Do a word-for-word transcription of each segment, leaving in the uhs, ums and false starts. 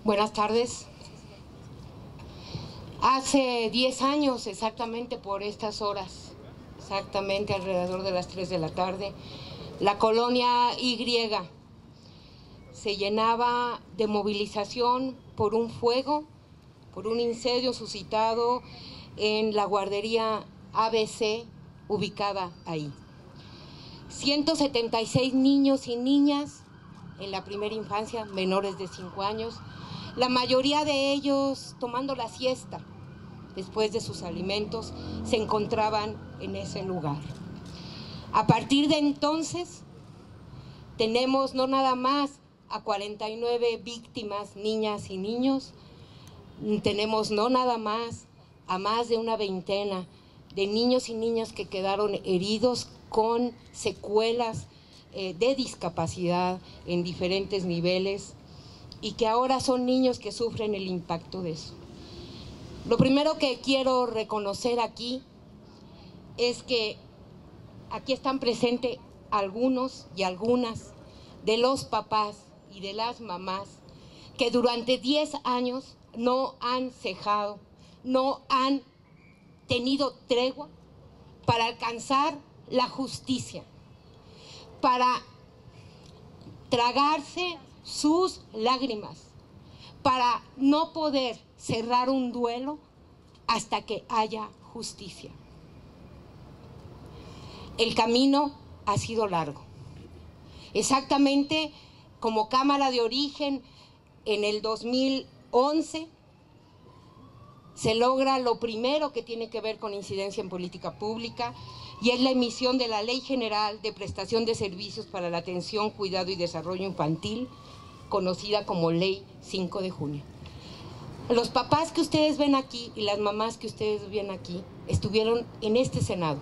Buenas tardes. Hace diez años, exactamente por estas horas, exactamente alrededor de las tres de la tarde, la colonia Y se llenaba de movilización por un fuego, por un incendio suscitado en la guardería A B C ubicada ahí. ciento setenta y seis niños y niñas en la primera infancia, menores de cinco años, la mayoría de ellos tomando la siesta después de sus alimentos, se encontraban en ese lugar. A partir de entonces, tenemos no nada más a cuarenta y nueve víctimas, niñas y niños, tenemos no nada más a más de una veintena de niños y niñas que quedaron heridos con secuelas eh, de discapacidad en diferentes niveles y que ahora son niños que sufren el impacto de eso. Lo primero que quiero reconocer aquí es que aquí están presentes algunos y algunas de los papás y de las mamás que durante diez años no han cejado, no han tenido tregua para alcanzar la justicia, para tragarse sus lágrimas, para no poder cerrar un duelo hasta que haya justicia. El camino ha sido largo. Exactamente como Cámara de Origen en el dos mil once se logra lo primero que tiene que ver con incidencia en política pública y es la emisión de la Ley General de Prestación de Servicios para la Atención, Cuidado y Desarrollo Infantil, conocida como Ley cinco de junio. Los papás que ustedes ven aquí y las mamás que ustedes ven aquí estuvieron en este Senado,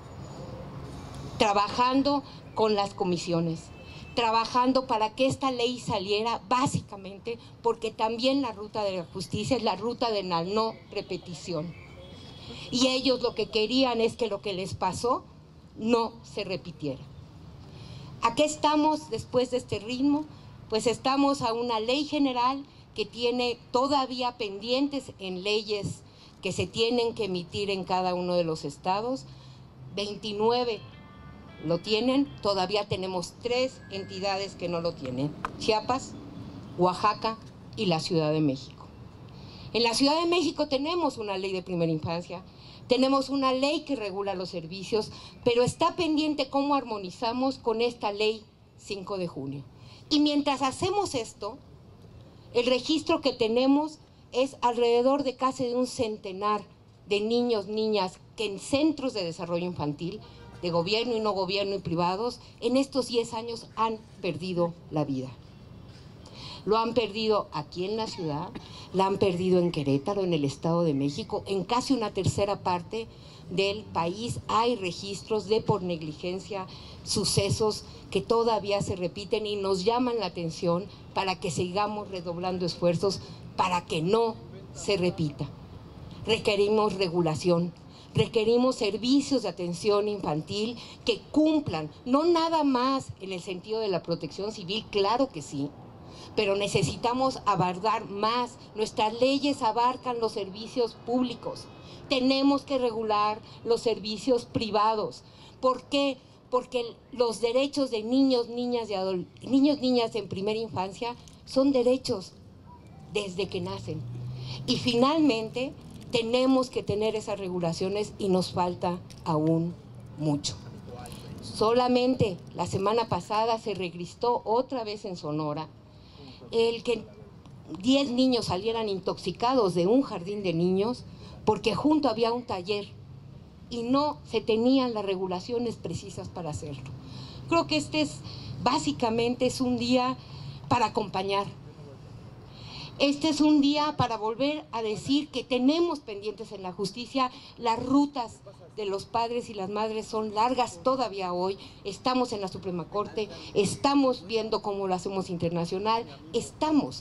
trabajando con las comisiones, trabajando para que esta ley saliera básicamente porque también la ruta de la justicia es la ruta de la no repetición. Y ellos lo que querían es que lo que les pasó no se repitiera. ¿A qué estamos después de este ritmo? Pues estamos a una ley general que tiene todavía pendientes en leyes que se tienen que emitir en cada uno de los estados. veintinueve lo tienen, todavía tenemos tres entidades que no lo tienen: Chiapas, Oaxaca y la Ciudad de México. En la Ciudad de México tenemos una ley de primera infancia, tenemos una ley que regula los servicios, pero está pendiente cómo armonizamos con esta ley cinco de junio. Y mientras hacemos esto, el registro que tenemos es alrededor de casi de un centenar de niños, niñas que en centros de desarrollo infantil, de gobierno y no gobierno y privados, en estos diez años han perdido la vida. Lo han perdido aquí en la ciudad, la han perdido en Querétaro, en el Estado de México, en casi una tercera parte del país hay registros de por negligencia, sucesos que todavía se repiten y nos llaman la atención para que sigamos redoblando esfuerzos para que no se repita. Requerimos regulación, requerimos servicios de atención infantil que cumplan, no nada más en el sentido de la protección civil, claro que sí, pero necesitamos abarcar más. Nuestras leyes abarcan los servicios públicos. Tenemos que regular los servicios privados. ¿Por qué? Porque los derechos de niños, niñas, de adult- niños, niñas en primera infancia son derechos desde que nacen. Y finalmente tenemos que tener esas regulaciones y nos falta aún mucho. Solamente la semana pasada se registró otra vez en Sonora el que diez niños salieran intoxicados de un jardín de niños porque junto había un taller y no se tenían las regulaciones precisas para hacerlo. Creo que este es básicamente es un día para acompañar. Este es un día para volver a decir que tenemos pendientes en la justicia. Las rutas de los padres y las madres son largas todavía hoy. Estamos en la Suprema Corte, estamos viendo cómo lo hacemos internacional, estamos.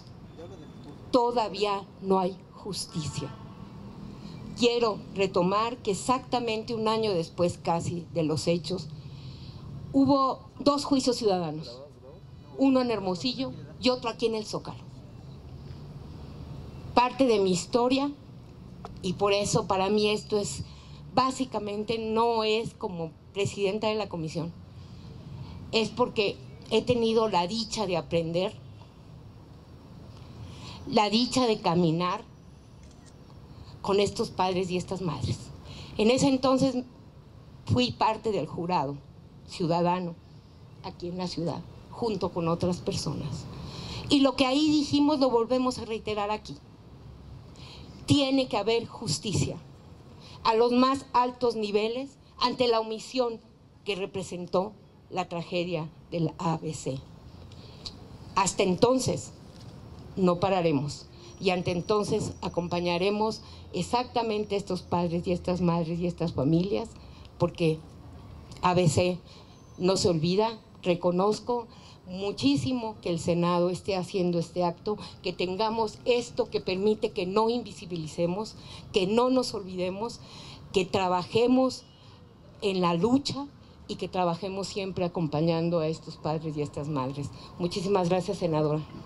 Todavía no hay justicia. Quiero retomar que exactamente un año después casi de los hechos, hubo dos juicios ciudadanos, uno en Hermosillo y otro aquí en el Zócalo. parte de mi historia, y por eso para mí esto es, básicamente no es como presidenta de la comisión, es porque he tenido la dicha de aprender, la dicha de caminar con estos padres y estas madres. En ese entonces fui parte del jurado ciudadano aquí en la ciudad, junto con otras personas. Y lo que ahí dijimos lo volvemos a reiterar aquí. Tiene que haber justicia a los más altos niveles ante la omisión que representó la tragedia del A B C. Hasta entonces no pararemos y ante entonces acompañaremos exactamente a estos padres y estas madres y estas familias, porque A B C no se olvida. Reconozco muchísimo que el Senado esté haciendo este acto, que tengamos esto que permite que no invisibilicemos, que no nos olvidemos, que trabajemos en la lucha y que trabajemos siempre acompañando a estos padres y a estas madres. Muchísimas gracias, senadora.